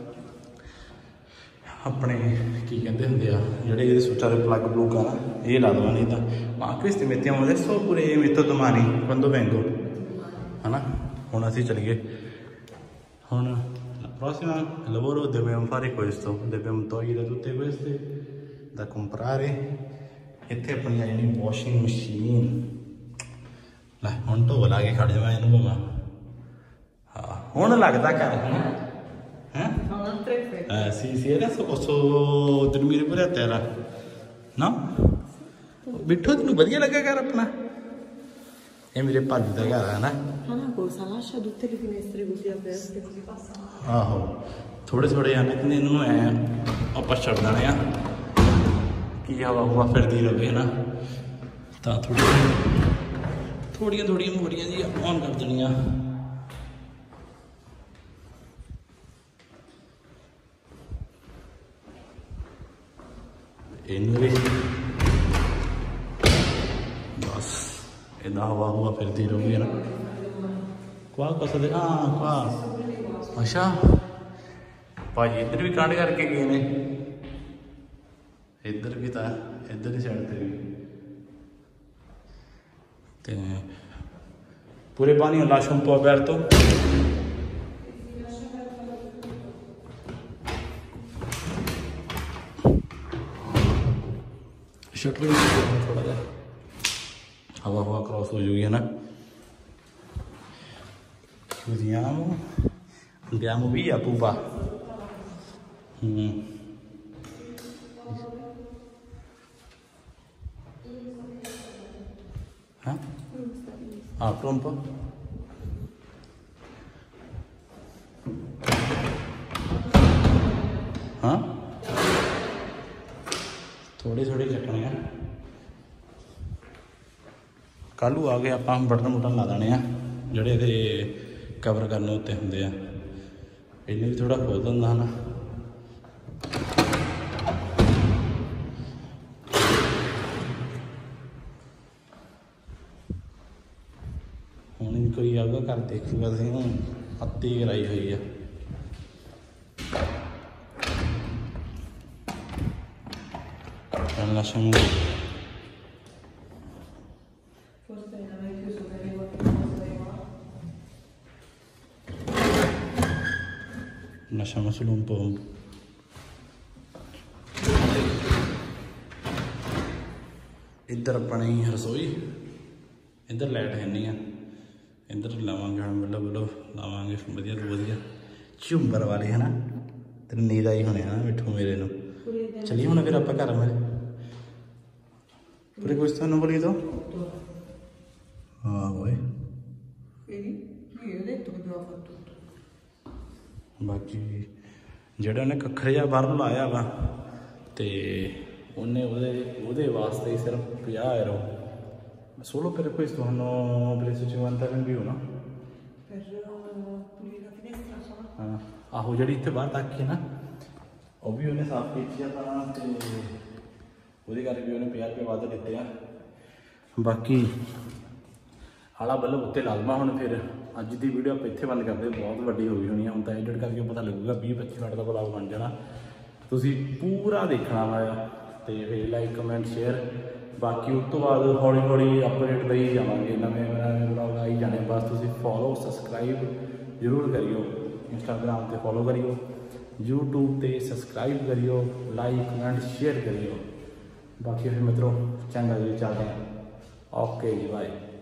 ਆਪਣੇ ਕੀ ਕਹਿੰਦੇ ਹੁੰਦੇ ਆ ਜਿਹੜੇ ਇਹਦੇ ਸੁੱਚਾਂ ਦੇ ਪਲੱਗ ਪਲੂਗ ਆ ਨਾ ਇਹ ਲਾ ਦੇਵਾਂ। ਨਹੀਂ ਤਾਂ ma questi mettiamo adesso oppure metto domani quando vengo ਹੈ ਨਾ। ਹੁਣ ਅਸੀਂ ਚਲੀਏ। ਹੁਣ prossima lavoro dobbiamo fare questo dobbiamo togliere tutte queste da comprare। ਇੱਥੇ ਆਪਣੀ ਆ ਜਾਣੀ ਵਾਸ਼ਿੰਗ ਮਸ਼ੀਨ। ਲੈ ਹੁਣ ਧੋ ਲਾ ਕੇ ਖੜ ਜਾਵਾਂ ਇਹਨੂੰ ਭਾਵਾਂ। ਹਾਂ ਹੁਣ ਲੱਗਦਾ ਘਰ Eh? Sono altre fette. Eh sì, sì, adesso posso dormire pure a terra. No? Bittu ਤੈਨੂੰ ਵਧੀਆ ਲੱਗਾ ਘਰ ਆਪਣਾ? ਇਹ ਮੇਰੇ ਭਾਜੀ ਦਾ ਘਰ ਹੈ ਨਾ? Fa una cosa, lascia tutte le finestre così aperte, così passano. ਆਹੋ ਥੋੜੇ ਥੋੜੇ ਆਨੇ ਤੇ ਇਹਨੂੰ ਐ ਆਪਾਂ ਛੱਡ ਦੇਣੇ ਆ ਕੀ ਹਵਾ ਹੁਵਾ ਫਿਰਦੀ ਰਹੇ ਨਾ ਤਾਂ ਥੋੜੀ ਥੋੜੀਆਂ ਥੋੜੀਆਂ ਮੋਰੀਆਂ ਜੀ ਔਨ ਕਰ ਦੇਣੀਆਂ ਇਹਨੂੰ ਵੀ ਬਸ ਇਹਦਾ ਹਵਾ ਹੁਵਾ ਫਿਰਦੀ ਰਹੂਗੀ ਨਾ qua cosa de ah qua ਅੱਛਾ ਭਾਜੀ ਇੱਧਰ ਵੀ ਕੰਡ ਕਰਕੇ ਗਏ ਨੇ ਇੱਧਰ ਵੀ ਤਾਂ ਇੱਧਰ ਹੀ ਸਾਈਡ ਤੇ ਵੀ ਤੇ pure panino lascia un po' aperto shutter भी थोड़ा जा हवा हवा क्रॉस हो जाएगी है ना chiudiamo andiamo via pupa mm. eh? apro un po' हाँ थोड़े थोड़े कटने हैं कल आ गए आप बटन बुटन ला देने जोड़े ये कवर करने उत्ते होंगे इन्हें भी थोड़ा खोल दिंदा है ना हुण भी कोई आगा घर देखूगा तो अत्ती कराई हुई है lasciamo Forse non hai chiuso bene qualche cosa di qua. lasciamo solo un po' इधर अपनी रसोई इधर लाइट है नहीं है इधर लावांगे हम मतलब बोलो लावांगे वधिया तो वधिया झुंबर वाली है ना तेरे नींद आई होने ना मिठू मेरे नो चलिए हम फिर आप घर मेरे पूरे कुछ तो बोलिए तो हाँ भाई Vedi? Io ho detto che doveva fare tutto. बाकी ਜਿਹੜਾ ਉਹਨੇ ਕੱਖਰ ਜਿਹਾ ਬਾਹਰ ਲਾਇਆ ਵਾ ਤੇ ਉਹਨੇ ਉਹਦੇ ਉਹਦੇ ਵਾਸਤੇ ਹੀ ਸਿਰਫ ਪੰਜਾਹ euro solo per questo hanno preso cinquanta in più no? Per pulire la finestra sono? ਹਾਂ ਆਹੋ ਜਿਹੜੀ ਇੱਥੇ ਬਾਹਰ ਤੱਕ ਹੈ ਨਾ ਉਹ ਵੀ ਉਹਨੇ ਸਾਫ਼ ਕੀਤੀ ਆ ਤਾਂ ਤੇ ਉਹਦੇ ਕਰਕੇ ਉਹਨੇ ਪੰਜਾਹ ਰੁਪਏ ਵੱਧ ਦਿੱਤੇ ਆ ਬਾਕੀ ਆਲਾ ਬੱਲਬ ਉੱਤੇ ਲਾ ਲਵਾਂ ਹੁਣ ਫਿਰ ਅੱਜ ਦੀ ਵੀਡੀਓ ਆਪਾਂ ਇੱਥੇ ਬੰਦ ਕਰਦੇ ਬਹੁਤ ਵੱਡੀ ਹੋ ਗਈ ਹੋਣੀ ਆ ਹੁਣ ਤਾਂ ਐਡਿਟ ਕਰਕੇ ਪਤਾ ਲੱਗੂਗਾ ਵੀਹ ਪੱਚੀ ਮਿੰਟ ਦਾ ਵਲੌਗ ਬਣ ਜਾਣਾ ਤੁਸੀਂ ਪੂਰਾ ਦੇਖਣਾ ਵਾ ਤੇ ਫਿਰ ਲਾਈਕ ਕਮੈਂਟ ਸ਼ੇਅਰ ਬਾਕੀ ਉਸ ਤੋਂ ਬਾਅਦ ਹੌਲੀ ਹੌਲੀ ਅਪਡੇਟ ਲਈ ਜਾਵਾਂਗੇ ਨਵੇਂ ਨਵੇਂ ਵਲੌਗ ਆਈ ਜਾਣੇ ਬਸ ਤੁਸੀਂ ਫੋਲੋ ਸਬਸਕ੍ਰਾਈਬ ਜ਼ਰੂਰ ਕਰਿਓ ਇੰਸਟਾਗ੍ਰਾਮ ਤੇ ਫੋਲੋ ਕਰਿਓ यूट्यूब ਤੇ ਸਬਸਕ੍ਰਾਈਬ ਕਰਿਓ ਲਾਈਕ ਕਮੈਂਟ ਸ਼ੇਅਰ ਕਰਿਓ ਬਾਕੀ ਫਿਰ ਮਿੱਤਰੋ ਚੰਗਾ ਜੀ ਚੱਲਦੇ ਹਾਂ ਓਕੇ ਜੀ ਬਾਏ